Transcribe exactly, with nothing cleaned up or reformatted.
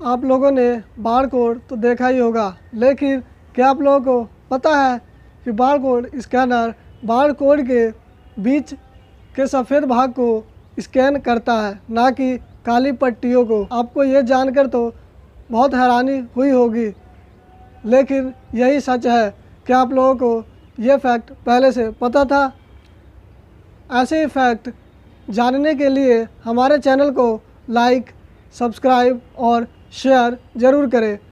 आप लोगों ने बार कोड तो देखा ही होगा, लेकिन क्या आप लोगों को पता है कि bar code scanner bar code के बीच के सफ़ेद भाग को स्कैन करता है, ना कि काली पट्टियों को। आपको ये जानकर तो बहुत हैरानी हुई होगी, लेकिन यही सच है। क्या आप लोगों को ये फैक्ट पहले से पता था? ऐसे ही फैक्ट जानने के लिए हमारे चैनल को लाइक, सब्सक्राइब और शेयर ज़रूर करें।